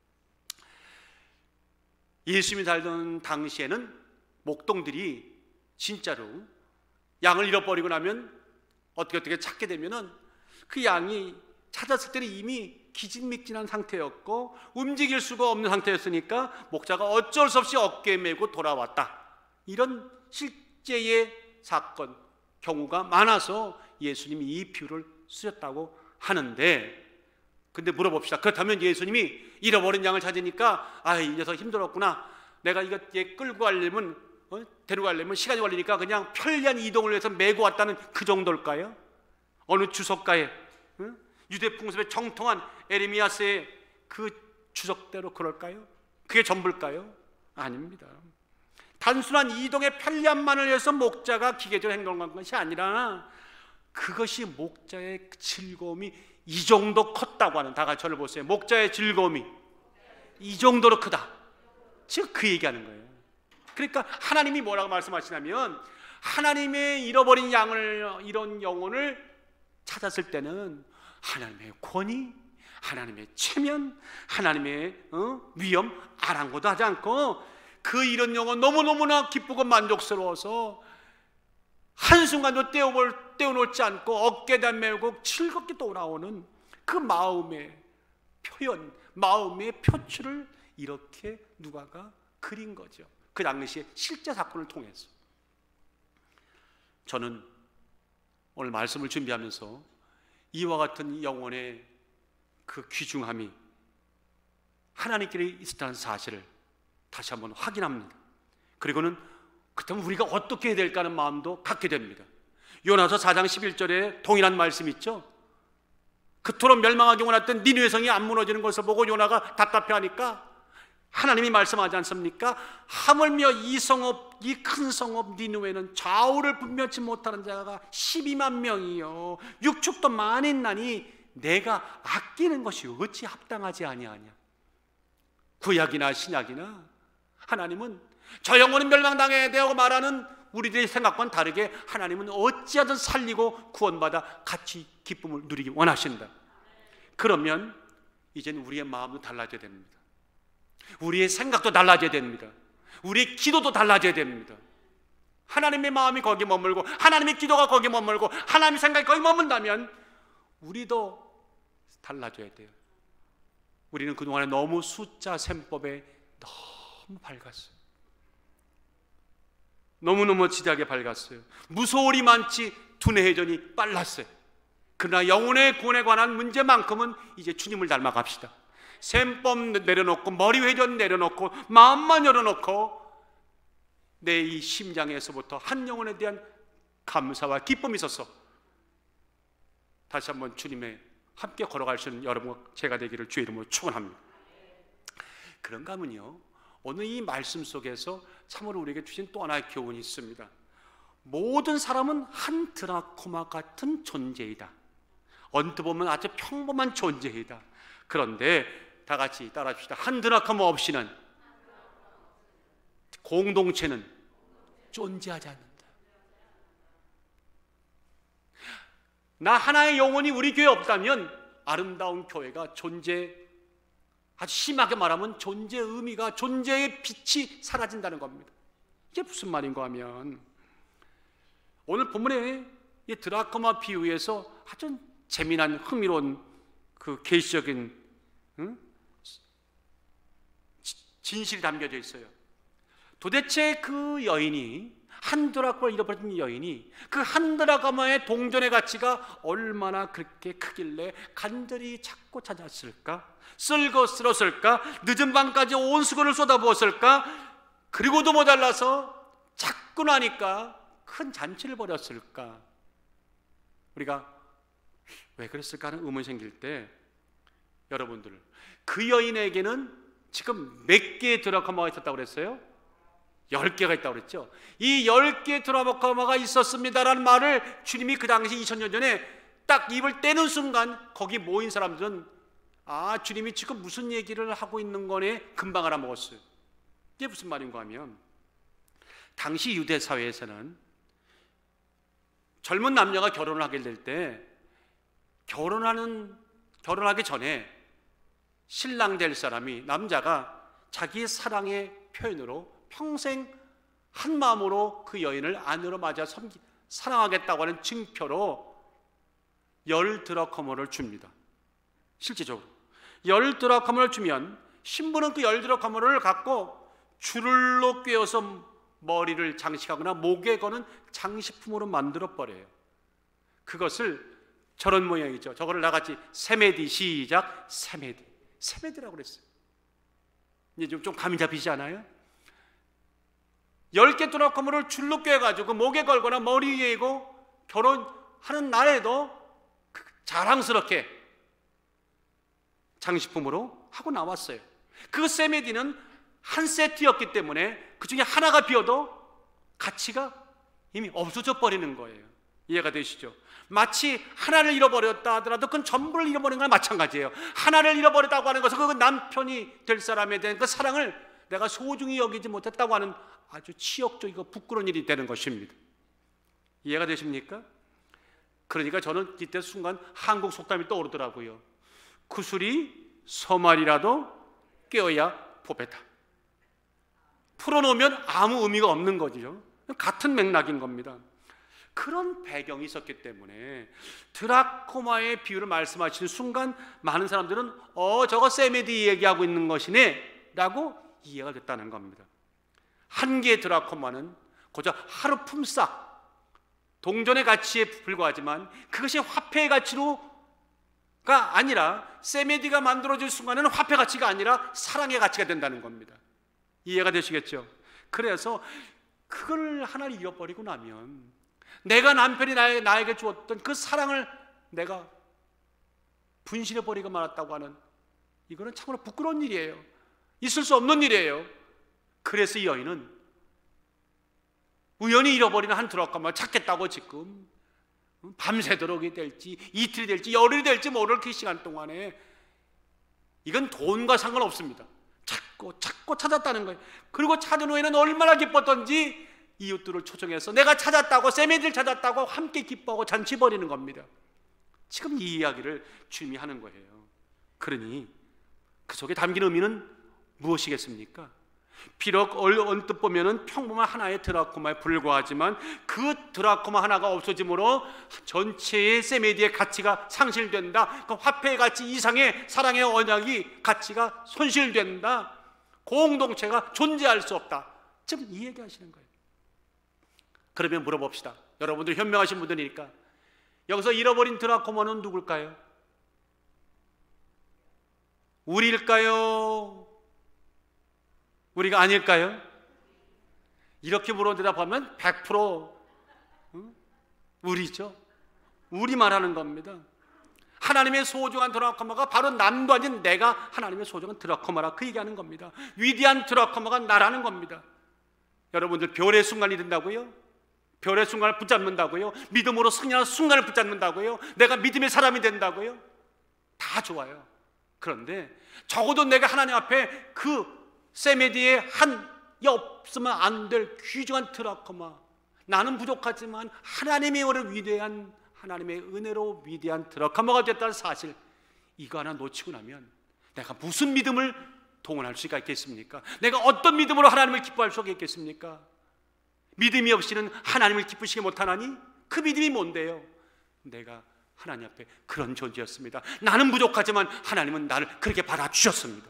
예수님이 살던 당시에는 목동들이 진짜로 양을 잃어버리고 나면 어떻게 어떻게 찾게 되면은 그 양이 찾았을 때는 이미 기진맥진한 상태였고 움직일 수가 없는 상태였으니까 목자가 어쩔 수 없이 어깨에 메고 돌아왔다. 이런 실제의 사건, 경우가 많아서 예수님이 이 비유를 쓰셨다고 하는데, 근데 물어봅시다. 그렇다면 예수님이 잃어버린 양을 찾으니까 아, 이 녀석 힘들었구나, 내가 이거 얘 끌고 가려면 어? 데려가려면 시간이 걸리니까 그냥 편리한 이동을 위해서 메고 왔다는 그 정도일까요? 어느 주석가의 어? 유대 풍습에 정통한 에레미야스의 그 주석대로 그럴까요? 그게 전부일까요? 아닙니다. 단순한 이동의 편리함만을 위해서 목자가 기계적으로 행동한 것이 아니라 그것이 목자의 즐거움이 이 정도 컸다고 하는, 다 같이 저를 보세요. 목자의 즐거움이 이 정도로 크다. 즉 그 얘기하는 거예요. 그러니까 하나님이 뭐라고 말씀하시냐면, 하나님의 잃어버린 양을, 이런 영혼을 찾았을 때는 하나님의 권위, 하나님의 체면, 하나님의 어? 위엄 아랑곳도 하지 않고 그 이런 영혼 너무너무나 기쁘고 만족스러워서 한순간도 떼어볼, 떼어놓지 않고 어깨에다 메고 즐겁게 돌아오는 그 마음의 표현, 마음의 표출을 이렇게 누가가 그린 거죠. 그 당시의 실제 사건을 통해서. 저는 오늘 말씀을 준비하면서 이와 같은 영혼의 그 귀중함이 하나님께 있었다는 사실을 다시 한번 확인합니다. 그리고는 그렇다면 우리가 어떻게 해야 될까 하는 마음도 갖게 됩니다. 요나서 사 장 십일 절에 동일한 말씀 있죠. 그토록 멸망하기 원했던 니느웨 성이 안 무너지는 것을 보고 요나가 답답해하니까 하나님이 말씀하지 않습니까? 하물며 이 성읍, 이 큰 성읍 니느웨는 좌우를 분별치 못하는 자가 십이만 명이요 육축도 많았나니 내가 아끼는 것이 어찌 합당하지 아니하냐. 구약이나 신약이나 하나님은 저 영혼은 멸망당해야 되고 말하는 우리들의 생각과는 다르게 하나님은 어찌하든 살리고 구원받아 같이 기쁨을 누리기 원하신다. 그러면 이제는 우리의 마음도 달라져야 됩니다. 우리의 생각도 달라져야 됩니다. 우리의 기도도 달라져야 됩니다. 하나님의 마음이 거기 머물고 하나님의 기도가 거기 머물고 하나님의 생각이 거기 머문다면 우리도 달라져야 돼요. 우리는 그동안에 너무 숫자 셈법에 너무 밝았어요. 너무너무 지대하게 밝았어요. 무서울이 많지 두뇌 회전이 빨랐어요. 그러나 영혼의 구원에 관한 문제만큼은 이제 주님을 닮아갑시다. 셈법 내려놓고 머리 회전 내려놓고 마음만 열어놓고 내 이 심장에서부터 한 영혼에 대한 감사와 기쁨이 있어서 다시 한번 주님의 함께 걸어갈 수 있는 여러분과 제가 되기를 주의 이름으로 축원합니다. 그런가 하면요, 오늘 이 말씀 속에서 참으로 우리에게 주신 또 하나의 교훈이 있습니다. 모든 사람은 한 드라코마 같은 존재이다. 언뜻 보면 아주 평범한 존재이다. 그런데 다 같이 따라합시다. 한 드라코마 없이는 공동체는 존재하지 않는다. 나 하나의 영혼이 우리 교회에 없다면 아름다운 교회가 존재, 아주 심하게 말하면 존재의 의미가, 존재의 빛이 사라진다는 겁니다. 이게 무슨 말인가 하면 오늘 본문의 이 드라코마 비유에서 아주 재미난 흥미로운 그 계시적인 응? 진실이 담겨져 있어요. 도대체 그 여인이, 한 드라코마를 잃어버린 여인이 그 한 드라코마의 동전의 가치가 얼마나 그렇게 크길래 간절히 찾고 찾았을까? 쓸고 쓸었을까? 늦은 밤까지 온 수고를 쏟아부었을까? 그리고도 모자라서 찾고 나니까 큰 잔치를 벌였을까? 우리가 왜 그랬을까 하는 의문이 생길 때 여러분들, 그 여인에게는 지금 몇 개의 드라코마가 있었다고 그랬어요? 열 개가 있다고 그랬죠. 이 열 개의 드라코마가 있었습니다라는 말을 주님이 그 당시 이천 년 전에 딱 입을 떼는 순간 거기 모인 사람들은 아, 주님이 지금 무슨 얘기를 하고 있는 거네 금방 알아먹었어요. 이게 무슨 말인가 하면 당시 유대 사회에서는 젊은 남녀가 결혼을 하게 될 때 결혼하는 결혼하기 전에 신랑 될 사람이, 남자가 자기 사랑의 표현으로 평생 한 마음으로 그 여인을 아내로 맞아 섬기, 사랑하겠다고 하는 증표로 열 드라코마를 줍니다. 실제적으로 열 드라코마를 주면 신부는 그 열 드라코마를 갖고 줄로 꿰어서 머리를 장식하거나 목에 거는 장식품으로 만들어 버려요. 그것을 저런 모양이죠. 저거를 나같이 세메디, 시작, 세메디, 세메디라고 그랬어요. 이제 좀, 좀 감이 잡히지 않아요? 열 개 드라코마를 줄로 꿰가지고 목에 걸거나 머리 위에 이고 결혼하는 날에도 자랑스럽게 장식품으로 하고 나왔어요. 그 세메디는 한 세트였기 때문에 그 중에 하나가 비어도 가치가 이미 없어져 버리는 거예요. 이해가 되시죠? 마치 하나를 잃어버렸다 하더라도 그건 전부를 잃어버린 거나 마찬가지예요. 하나를 잃어버렸다고 하는 것은 그 남편이 될 사람에 대한 그 사랑을 내가 소중히 여기지 못했다고 하는 아주 치욕적이고 부끄러운 일이 되는 것입니다. 이해가 되십니까? 그러니까 저는 이때 순간 한국 속담이 떠오르더라고요. 구슬이 서말이라도 꿰어야 보배다. 풀어놓으면 아무 의미가 없는 거죠. 같은 맥락인 겁니다. 그런 배경이 있었기 때문에 드라코마의 비유를 말씀하시는 순간 많은 사람들은 어 저거 세메디 얘기하고 있는 것이네 라고 이해가 됐다는 겁니다. 한 개의 드라코마는 고작 하루 품삯 동전의 가치에 불과하지만 그것이 화폐의 가치로가 아니라 세메디가 만들어질 순간에는 화폐 가치가 아니라 사랑의 가치가 된다는 겁니다. 이해가 되시겠죠? 그래서 그걸 하나를 잃어버리고 나면 내가 남편이 나에, 나에게 주었던 그 사랑을 내가 분실해버리고 말았다고 하는, 이거는 참으로 부끄러운 일이에요. 있을 수 없는 일이에요. 그래서 이 여인은 우연히 잃어버리는 한 드라코마를 찾겠다고 지금 밤새도록 될지 이틀이 될지 열흘이 될지 모를 그 시간 동안에 이건 돈과 상관없습니다. 찾고 찾고 찾았다는 거예요. 그리고 찾은 후에는 얼마나 기뻤던지 이웃들을 초청해서 내가 찾았다고, 세메디를 찾았다고 함께 기뻐하고 잔치 벌이는 겁니다. 지금 이 이야기를 주님이 하는 거예요. 그러니 그 속에 담긴 의미는 무엇이겠습니까? 비록 언뜻 보면은 평범한 하나의 드라코마에 불과하지만 그 드라코마 하나가 없어짐으로 전체의 세메디의 가치가 상실된다. 그 화폐의 가치 이상의 사랑의 언약이 가치가 손실된다. 공동체가 존재할 수 없다. 지금 이 얘기 하시는 거예요. 그러면 물어봅시다. 여러분들 현명하신 분들이니까 여기서 잃어버린 드라코마는 누굴까요? 우리일까요? 우리가 아닐까요? 이렇게 물어 대답하면 백 퍼센트 우리죠. 우리 말하는 겁니다. 하나님의 소중한 드라코마가 바로 남도 아닌 내가 하나님의 소중한 드라코마라 그 얘기하는 겁니다. 위대한 드라코마가 나라는 겁니다. 여러분들 별의 순간이 된다고요? 별의 순간을 붙잡는다고요? 믿음으로 승리하는 순간을 붙잡는다고요? 내가 믿음의 사람이 된다고요? 다 좋아요. 그런데 적어도 내가 하나님 앞에 그 세메디의 한 없으면 안 될 귀중한 드라코마, 나는 부족하지만 하나님의 오늘 위대한 하나님의 은혜로 위대한 드라코마가 됐다는 사실, 이거 하나 놓치고 나면 내가 무슨 믿음을 동원할 수가 있겠습니까? 내가 어떤 믿음으로 하나님을 기뻐할 수가 있겠습니까? 믿음이 없이는 하나님을 기쁘시게 못하나니 그 믿음이 뭔데요? 내가 하나님 앞에 그런 존재였습니다. 나는 부족하지만 하나님은 나를 그렇게 받아주셨습니다.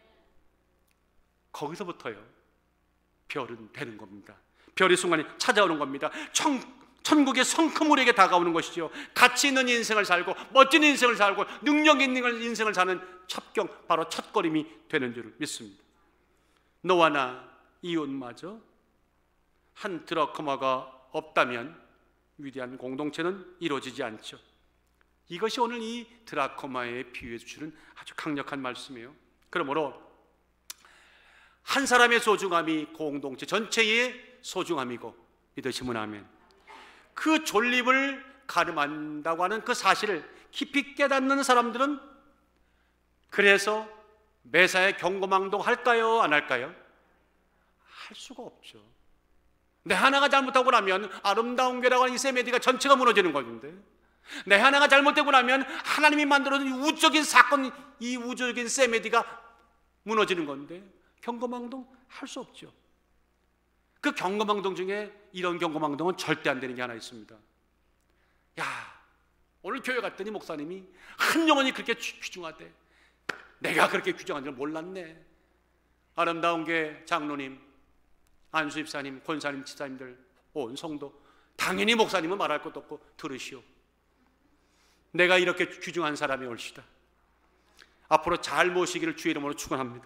거기서부터요 별은 되는 겁니다. 별의 순간이 찾아오는 겁니다. 청, 천국의 성크물에게 다가오는 것이죠. 가치 있는 인생을 살고 멋진 인생을 살고 능력 있는 인생을 사는 첩경, 바로 첫걸음이 되는 줄 믿습니다. 너와 나 이웃마저 한 드라코마가 없다면 위대한 공동체는 이루어지지 않죠. 이것이 오늘 이 드라코마의 비유해 주시는 아주 강력한 말씀이에요. 그러므로 한 사람의 소중함이 공동체 전체의 소중함이고, 믿으시면 아멘. 그 존립을 가름한다고 하는 그 사실을 깊이 깨닫는 사람들은 그래서 매사에 경고망동 할까요? 안 할까요? 할 수가 없죠. 내 하나가 잘못하고 나면 아름다운 교회라고 하는 이 세메디가 전체가 무너지는 것인데, 내 하나가 잘못되고 나면 하나님이 만들어준 우주적인 사건, 이 우주적인 세메디가 무너지는 건데 경고망동 할 수 없죠. 그 경고망동 중에 이런 경고망동은 절대 안 되는 게 하나 있습니다. 야, 오늘 교회 갔더니 목사님이 한 영혼이 그렇게 귀중하대. 내가 그렇게 귀중한 줄 몰랐네. 아름다운 게 장로님, 안수 집사님, 권사님, 지사님들, 온 성도, 당연히 목사님은 말할 것도 없고 들으시오. 내가 이렇게 귀중한 사람이 올시다. 앞으로 잘 모시기를 주의 이름으로 축원합니다.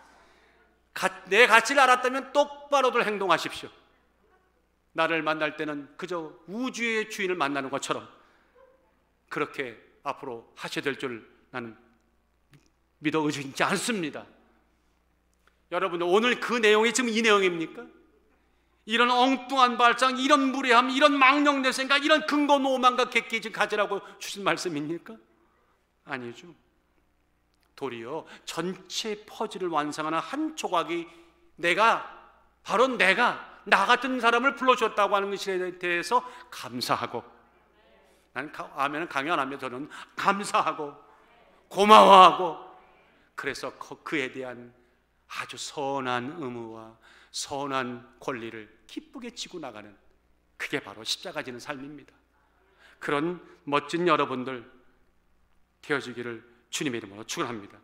내 가치를 알았다면 똑바로들 행동하십시오. 나를 만날 때는 그저 우주의 주인을 만나는 것처럼 그렇게 앞으로 하셔야 될 줄 나는 믿어 의심치 않습니다. 여러분, 오늘 그 내용이 지금 이 내용입니까? 이런 엉뚱한 발상, 이런 무례함, 이런 망령된 생각, 이런 근거 노망과 객기 지금 가지라고 주신 말씀입니까? 아니죠. 도리어 전체 퍼즐을 완성하는 한 조각이 내가, 바로 내가 나 같은 사람을 불러주었다고 하는 것에 대해서 감사하고, 나는 아멘은 강요 안 하며 저는 감사하고 고마워하고, 그래서 그에 대한 아주 선한 의무와 선한 권리를 기쁘게 지고 나가는, 그게 바로 십자가 지는 삶입니다. 그런 멋진 여러분들 되어주기를 주님의 이름으로 축원합니다.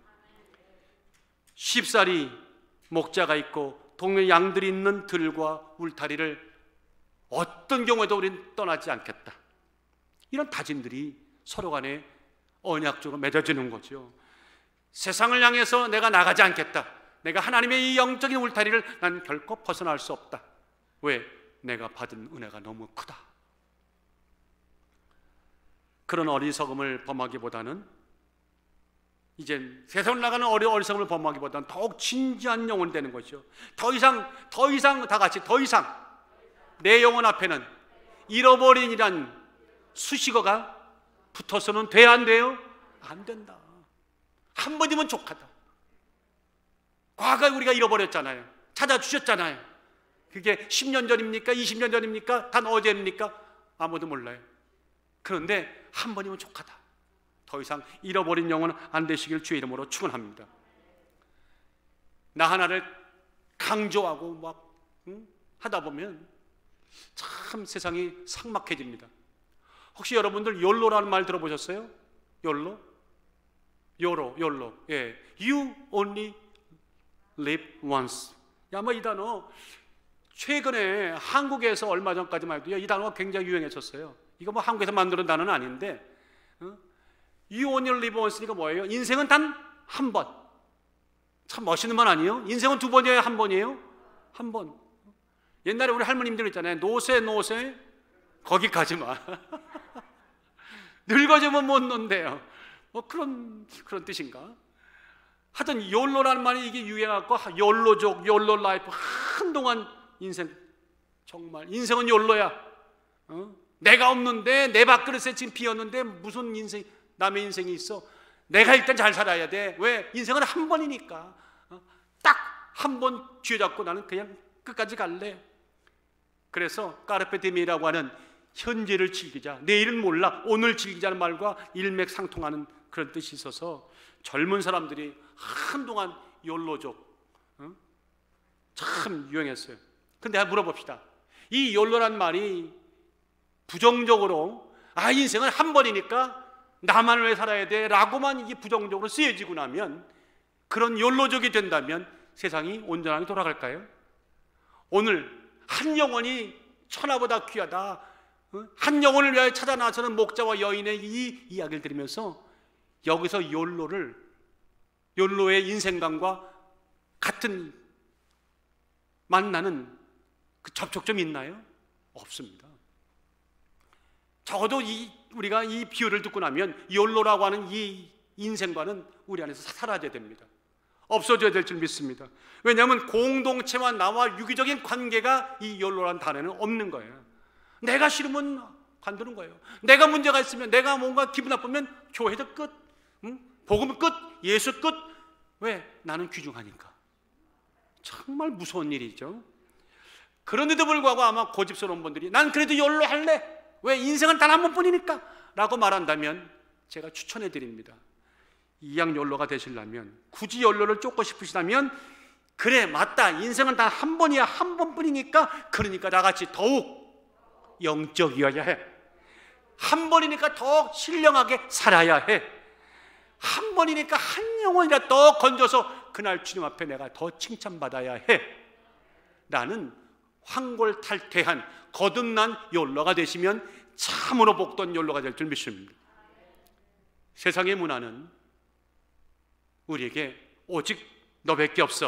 쉽사리 목자가 있고 동네 양들이 있는 들과 울타리를 어떤 경우에도 우리는 떠나지 않겠다, 이런 다짐들이 서로 간에 언약적으로 맺어지는 거죠. 세상을 향해서 내가 나가지 않겠다, 내가 하나님의 이 영적인 울타리를 난 결코 벗어날 수 없다. 왜? 내가 받은 은혜가 너무 크다. 그런 어리석음을 범하기보다는, 이제 세상을 나가는 어리, 어리석음을 범하기보다는 더욱 진지한 영혼이 되는 것이죠. 더 이상, 더 이상 다 같이 더 이상 내 영혼 앞에는 잃어버린이란 수식어가 붙어서는 돼야 안 돼요? 안 된다. 한 번이면 족하다. 과거에 우리가 잃어버렸잖아요. 찾아주셨잖아요. 그게 십 년 전입니까? 이십 년 전입니까? 단 어제입니까? 아무도 몰라요. 그런데 한 번이면 족하다. 더 이상 잃어버린 영혼은 안 되시길 주의 이름으로 축원합니다. 나 하나를 강조하고 막 응? 하다 보면 참 세상이 삭막해집니다. 혹시 여러분들 욜로라는 말 들어보셨어요? 욜로? 요로, 욜로. 예, You only live once. 아마 이 단어 최근에 한국에서 얼마 전까지만 해도 이 단어가 굉장히 유행했었어요. 이거 뭐 한국에서 만드는 단어는 아닌데, 어? You only live once니까 뭐예요? 인생은 단 한 번. 참 멋있는 말 아니에요? 인생은 두 번이에요, 한 번이에요? 한 번. 옛날에 우리 할머님들 있잖아요. 노세 노세 거기까지 마. 늙어지면 못 논대요. 뭐 그런 그런 뜻인가? 하여튼 욜로라는 말이 이게 유행하고 욜로족, 욜로 라이프 한동안 인생 정말 인생은 욜로야. 어? 내가 없는데 내 밥그릇에 지금 비었는데 무슨 인생 남의 인생이 있어? 내가 일단 잘 살아야 돼. 왜? 인생은 한 번이니까. 어? 딱 한 번 쥐어잡고 나는 그냥 끝까지 갈래. 그래서 까르페디엠이라고 하는 현재를 즐기자, 내일은 몰라, 오늘 즐기자는 말과 일맥상통하는 그런 뜻이 있어서 젊은 사람들이 한동안 욜로족 어? 참 유행했어요. 근데 한번 물어봅시다. 이 욜로란 말이 부정적으로 아 인생은 한 번이니까 나만 왜 살아야 돼? 라고만 이게 부정적으로 쓰여지고 나면, 그런 욜로족이 된다면 세상이 온전하게 돌아갈까요? 오늘 한 영혼이 천하보다 귀하다, 한 영혼을 위하여 찾아 나서는 목자와 여인의 이 이야기를 들으면서 여기서 욜로를, 욜로의 인생관과 같은 만나는 그 접촉점이 있나요? 없습니다. 적어도 이, 우리가 이 비유를 듣고 나면 욜로라고 하는 이 인생관은 우리 안에서 사라져야 됩니다. 없어져야 될 줄 믿습니다. 왜냐하면 공동체와 나와 유기적인 관계가 이 욜로라는 단어에는 없는 거예요. 내가 싫으면 관두는 거예요. 내가 문제가 있으면, 내가 뭔가 기분 나쁘면 교회도 끝, 응? 복음 끝, 예수 끝. 왜? 나는 귀중하니까. 정말 무서운 일이죠. 그런데도 불구하고 아마 고집스러운 분들이 난 그래도 욜로 할래. 왜? 인생은 단 한 번뿐이니까 라고 말한다면 제가 추천해 드립니다. 이양 욜로가 되시려면, 굳이 욜로를 쫓고 싶으시다면, 그래 맞다, 인생은 단 한 번이야, 한 번뿐이니까, 그러니까 나같이 더욱 영적이어야 해. 한 번이니까 더 신령하게 살아야 해. 한 번이니까 한 영혼이라 더 건져서 그날 주님 앞에 내가 더 칭찬받아야 해. 나는 황골탈퇴한 거듭난 욜로가 되시면 참으로 복된 욜로가 될 줄 믿습니다. 세상의 문화는 우리에게 오직 너밖에 없어,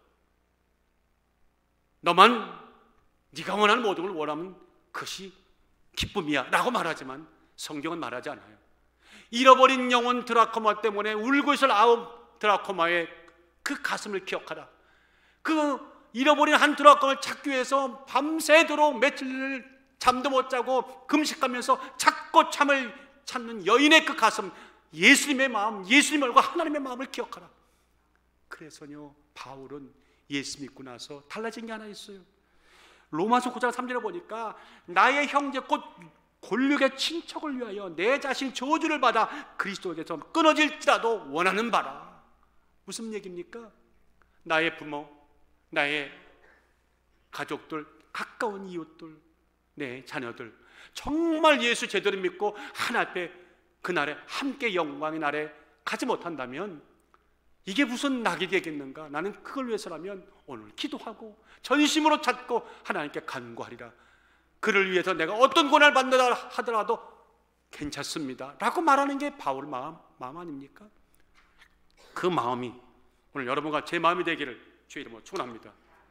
너만 네가 원하는 모든 걸 원하면 그것이 기쁨이야 라고 말하지만 성경은 말하지 않아요. 잃어버린 영혼 드라코마 때문에 울고 있을 아홉 드라코마의 그 가슴을 기억하라. 그 잃어버린 한 드라코마를 찾기 위해서 밤새도록 며칠 잠도 못 자고 금식하면서 찾고 참을 찾는 여인의 그 가슴, 예수님의 마음, 예수님과 하나님의 마음을 기억하라. 그래서요 바울은 예수 믿고 나서 달라진 게 하나 있어요. 로마서 구 장 삼 절에 보니까 나의 형제 곧 골육의 친척을 위하여 내 자신 저주를 받아 그리스도에게서 끊어질지라도 원하는 바라. 무슨 얘기입니까? 나의 부모, 나의 가족들, 가까운 이웃들, 내 자녀들 정말 예수 제대로 믿고 하나님 앞에 그날에 함께 영광의 날에 가지 못한다면 이게 무슨 낙이 되겠는가? 나는 그걸 위해서라면 오늘 기도하고 전심으로 찾고 하나님께 간구하리라. 그를 위해서 내가 어떤 고난을 받는다 하더라도 괜찮습니다 라고 말하는 게 바울 마음, 마음 아닙니까? 그 마음이 오늘 여러분과 제 마음이 되기를 주의 이름으로 축원합니다.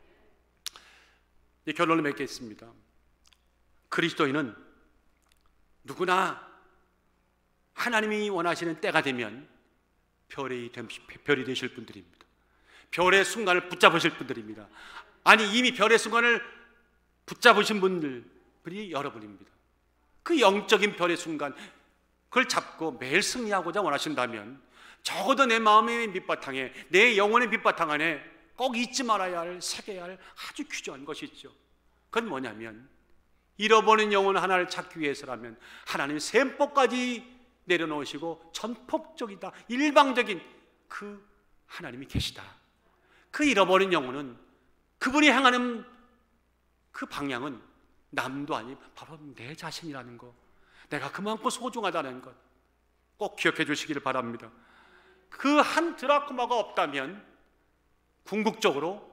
이 결론을 맺겠습니다. 그리스도인은 누구나 하나님이 원하시는 때가 되면 별이, 별이 되실 분들입니다. 별의 순간을 붙잡으실 분들입니다. 아니 이미 별의 순간을 붙잡으신 분들이 여러분입니다. 그 영적인 별의 순간 그걸 잡고 매일 승리하고자 원하신다면 적어도 내 마음의 밑바탕에, 내 영혼의 밑바탕 안에 꼭 잊지 말아야 할, 새겨야 할 아주 귀중한 것이 있죠. 그건 뭐냐면 잃어버린 영혼 하나를 찾기 위해서라면 하나님 셈법까지 내려놓으시고 전폭적이다, 일방적인 그 하나님이 계시다. 그 잃어버린 영혼은 그분이 향하는 그 방향은 남도 아닌 바로 내 자신이라는 것, 내가 그만큼 소중하다는 것 꼭 기억해 주시기를 바랍니다. 그 한 드라크마가 없다면 궁극적으로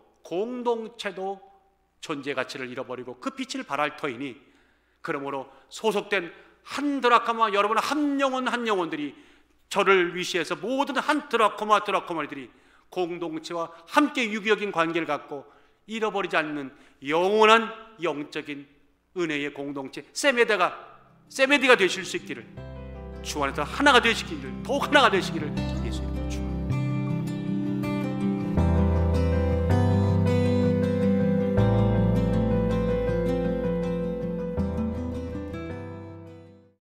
공동체도 존재 가치를 잃어버리고 그 빛을 발할 터이니, 그러므로 소속된 한 드라크마, 여러분 한 영혼 한 영혼들이 저를 위시해서 모든 한 드라크마 드라크마들이 공동체와 함께 유기적인 관계를 갖고 잃어버리지 않는 영원한 영적인 은혜의 공동체 세메다가 세메디가 되실 수 있기를, 주 안에서 하나가 되시기를, 더욱 하나가 되시기를 예수님